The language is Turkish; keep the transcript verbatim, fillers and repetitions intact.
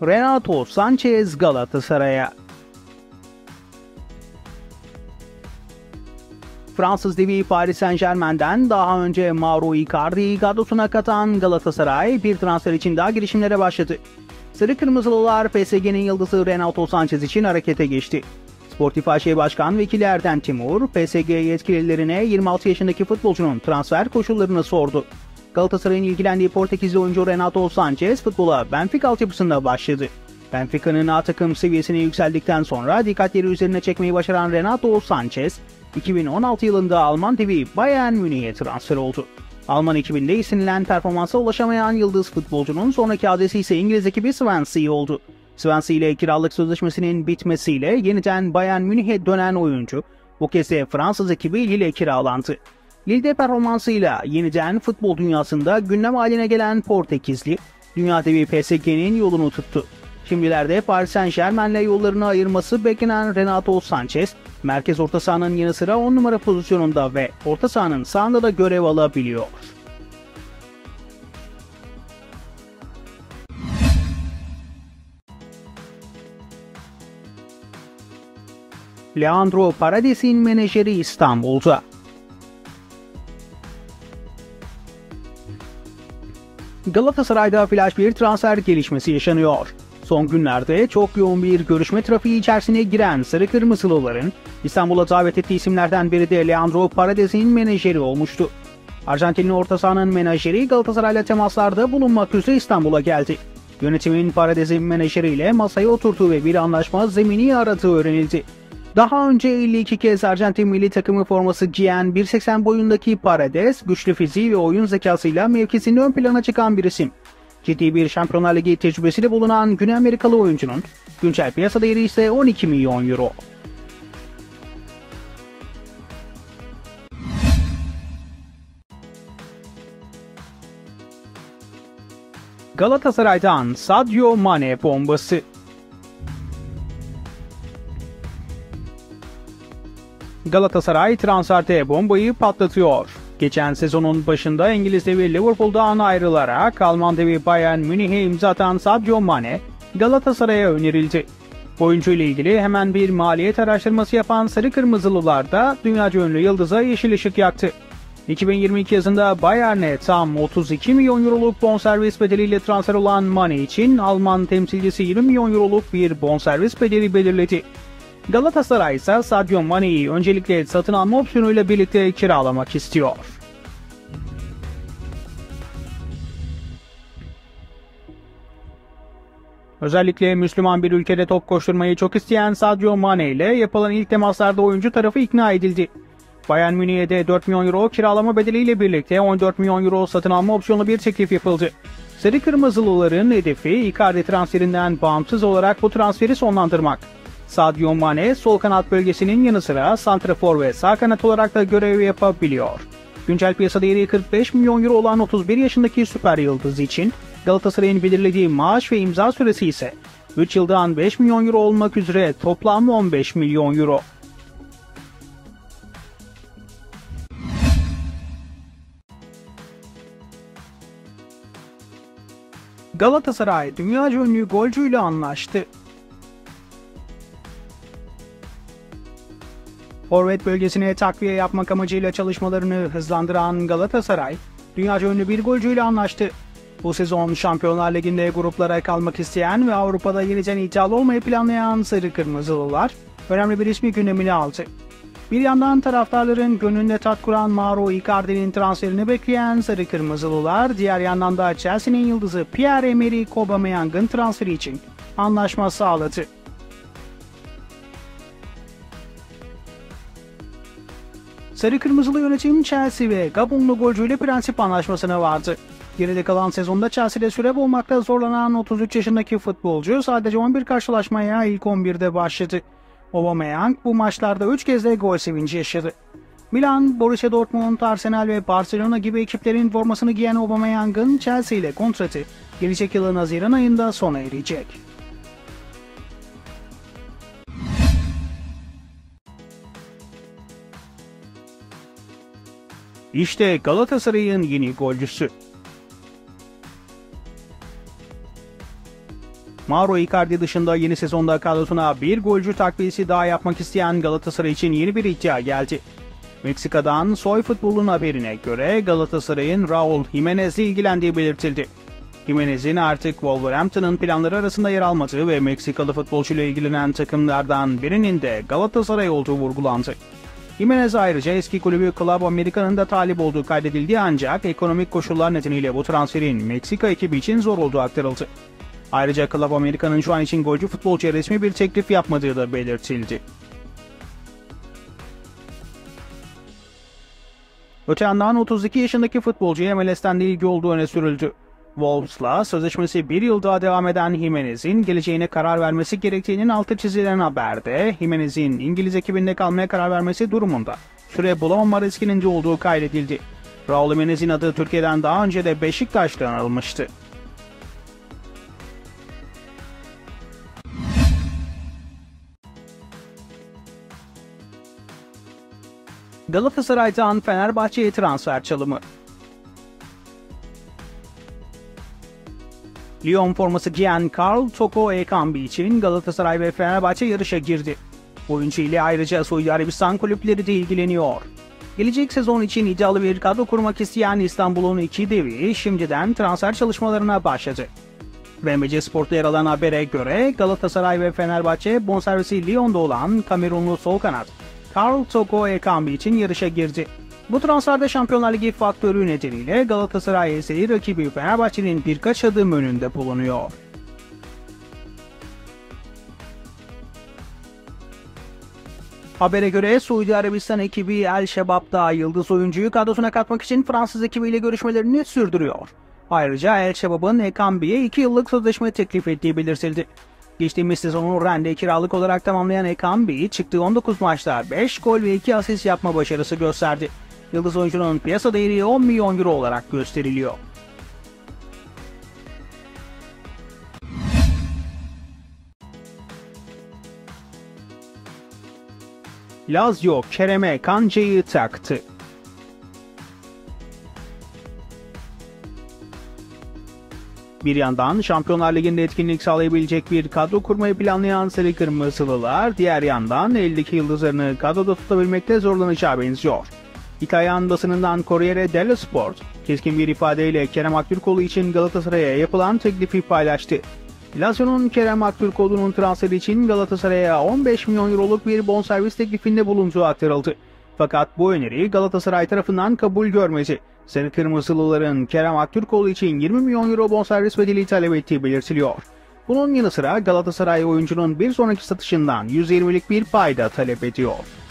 Renato Sanchez Galatasaray'a. Fransız devi Paris Saint-Germain'den daha önce Mauro Icardi'yi kadrosuna katan Galatasaray bir transfer için daha girişimlere başladı. Sarı Kırmızılılar P S G'nin yıldızı Renato Sanchez için harekete geçti. Sportif A Ş Başkan Vekili Erden Timur, P S G yetkililerine yirmi altı yaşındaki futbolcunun transfer koşullarını sordu. Galatasaray'ın ilgilendiği Portekizli oyuncu Renato Sanchez futbola Benfica altyapısında başladı. Benfica'nın A takım seviyesine yükseldikten sonra dikkatleri üzerine çekmeyi başaran Renato Sanchez, iki bin on altı yılında Alman devi Bayern Münih'e transfer oldu. Alman ekibinde istenilen performansa ulaşamayan yıldız futbolcunun sonraki adresi ise İngiliz ekibi Swansea oldu. Swansea ile kiralık sözleşmesinin bitmesiyle yeniden Bayern Münih'e dönen oyuncu, bu kez de Fransız ekibi Lille kiralandı. Lille'de performansıyla yeniden futbol dünyasında gündem haline gelen Portekizli, dünya devi P S G'nin yolunu tuttu. Şimdilerde Paris Saint-Germain'le yollarını ayırması beklenen Renato Sanchez, merkez orta sahanın yanı sıra on numara pozisyonunda ve orta sahanın sağında da görev alabiliyor. Leandro Paredes'in menajeri İstanbul'da. Galatasaray'da flash bir transfer gelişmesi yaşanıyor. Son günlerde çok yoğun bir görüşme trafiği içerisine giren Sarı Kırmızılıların İstanbul'a davet ettiği isimlerden biri de Leandro Paredes'in menajeri olmuştu. Arjantinli orta sahanın menajeri Galatasaray'la temaslarda bulunmak üzere İstanbul'a geldi. Yönetimin Paredes'in menajeriyle masaya oturduğu ve bir anlaşma zemini aradığı öğrenildi. Daha önce elli iki kez Arjantin milli takımı forması giyen bir seksen boyundaki Paredes, güçlü fiziği ve oyun zekasıyla mevkisinde ön plana çıkan bir isim. Ciddi bir Şampiyonlar Ligi tecrübesiyle bulunan Güney Amerikalı oyuncunun güncel piyasa değeri ise on iki milyon euro. Galatasaray'dan Sadio Mane bombası. Galatasaray transferde bombayı patlatıyor. Geçen sezonun başında İngiliz devi Liverpool'dan ayrılarak Alman devi Bayern Münih'e imza atan Sadio Mane Galatasaray'a önerildi. Oyuncu ile ilgili hemen bir maliyet araştırması yapan Sarı Kırmızılılar da dünyaca ünlü yıldıza yeşil ışık yaktı. iki bin yirmi iki yazında Bayern'e tam otuz iki milyon euroluk bonservis bedeliyle transfer olan Mane için Alman temsilcisi yirmi milyon euroluk bir bonservis bedeli belirledi. Galatasaray ise Sadio Mane'yi öncelikle satın alma opsiyonuyla birlikte kiralamak istiyor. Özellikle Müslüman bir ülkede top koşturmayı çok isteyen Sadio Mane ile yapılan ilk temaslarda oyuncu tarafı ikna edildi. Bayern Münih'e de dört milyon euro kiralama bedeliyle birlikte on dört milyon euro satın alma opsiyonlu bir teklif yapıldı. Sarı Kırmızılıların hedefi Icardi transferinden bağımsız olarak bu transferi sonlandırmak. Sadio Mane sol kanat bölgesinin yanı sıra santrafor ve sağ kanat olarak da görev yapabiliyor. Güncel piyasa değeri kırk beş milyon euro olan otuz bir yaşındaki süper yıldız için Galatasaray'ın belirlediği maaş ve imza süresi ise üç yıldan beş milyon euro olmak üzere toplam on beş milyon euro. Galatasaray dünyaca ünlü golcüyle anlaştı. Forvet bölgesine takviye yapmak amacıyla çalışmalarını hızlandıran Galatasaray, dünyaca ünlü bir golcüyle anlaştı. Bu sezon Şampiyonlar Ligi'nde gruplara kalmak isteyen ve Avrupa'da yeniden iddialı olmayı planlayan Sarı Kırmızılılar, önemli bir ismi gündemine aldı. Bir yandan taraftarların gönlünde tat kuran Mauro Icardi'nin transferini bekleyen Sarı Kırmızılılar, diğer yandan da Chelsea'nin yıldızı Pierre-Emerick Aubameyang'ın transferi için anlaşma sağladı. Sarı Kırmızılı yönetim Chelsea ve Gabonlu golcüyle prensip anlaşmasına vardı. Geride kalan sezonda Chelsea'de süre bulmakta zorlanan otuz üç yaşındaki futbolcu sadece on bir karşılaşmaya ilk on birde başladı. Aubameyang bu maçlarda üç kez de gol sevinci yaşadı. Milan, Borussia Dortmund, Arsenal ve Barcelona gibi ekiplerin formasını giyen Aubameyang'ın Chelsea ile kontratı gelecek yılın Haziran ayında sona erecek. İşte Galatasaray'ın yeni golcüsü. Mauro Icardi dışında yeni sezonda kadrosuna bir golcü takviyesi daha yapmak isteyen Galatasaray için yeni bir iddia geldi. Meksika'dan Soy Futbol'un haberine göre Galatasaray'ın Raul Jimenez'le ilgilendiği belirtildi. Jimenez'in artık Wolverhampton'ın planları arasında yer almadığı ve Meksikalı futbolcuyla ilgilenen takımlardan birinin de Galatasaray olduğu vurgulandı. Jimenez ayrıca eski kulübü Club America'nın da talip olduğu kaydedildi, ancak ekonomik koşullar nedeniyle bu transferin Meksika ekibi için zor olduğu aktarıldı. Ayrıca Club America'nın şu an için golcü futbolcuya resmi bir teklif yapmadığı da belirtildi. Öte yandan otuz iki yaşındaki futbolcuya M L S'ten de ilgi olduğu öne sürüldü. Wolves'la sözleşmesi bir yıl daha devam eden Jimenez'in geleceğine karar vermesi gerektiğinin altı çizilen haberde, Jimenez'in İngiliz ekibinde kalmaya karar vermesi durumunda süre bulamama riskinin de olduğu kaydedildi. Raul Jimenez'in adı Türkiye'den daha önce de Beşiktaş'tan alınmıştı. Galatasaray'dan Fenerbahçe'ye transfer çalımı. Lyon forması giyen Karl Toko Ekambi için Galatasaray ve Fenerbahçe yarışa girdi. Oyuncu ile ayrıca Suudi Arabistan kulüpleri de ilgileniyor. Gelecek sezon için iddialı bir kadro kurmak isteyen İstanbul'un iki devi şimdiden transfer çalışmalarına başladı. R M C Spor'ta yer alan habere göre Galatasaray ve Fenerbahçe bonservisi Lyon'da olan Kamerunlu sol kanat Karl Toko Ekambi için yarışa girdi. Bu transferde Şampiyonlar Ligi faktörü nedeniyle Galatasaray ise rakibi Fenerbahçe'nin birkaç adım önünde bulunuyor. Habere göre Suudi Arabistan ekibi El Şebab'da yıldız oyuncuyu kadrosuna katmak için Fransız ekibiyle görüşmelerini sürdürüyor. Ayrıca El Şebab'ın Ekambi'ye iki yıllık sözleşme teklif ettiği belirtildi. Geçtiğimiz sezonu Rennes'de kiralık olarak tamamlayan Ekambi, çıktığı on dokuz maçta beş gol ve iki asist yapma başarısı gösterdi. Yıldız oyuncunun piyasa değeri on milyon euro olarak gösteriliyor. Lazio Kerem'e kancayı taktı. Bir yandan Şampiyonlar Ligi'nde etkinlik sağlayabilecek bir kadro kurmayı planlayan Sarı Kırmızılılar, diğer yandan eldeki yıldızlarını kadroda tutabilmekte zorlanacağı benziyor. İtalyan basınından Corriere dello Sport, keskin bir ifadeyle Kerem Aktürkoğlu için Galatasaray'a yapılan teklifi paylaştı. Lazio'nun Kerem Aktürkoğlu'nun transferi için Galatasaray'a on beş milyon euroluk bir bonservis teklifinde bulunduğu aktarıldı. Fakat bu öneri Galatasaray tarafından kabul görmedi. Sarı Kırmızılıların Kerem Aktürkoğlu için yirmi milyon euro bonservis bedeli talep ettiği belirtiliyor. Bunun yanı sıra Galatasaray oyuncunun bir sonraki satışından yüz yirmilik bir pay da talep ediyor.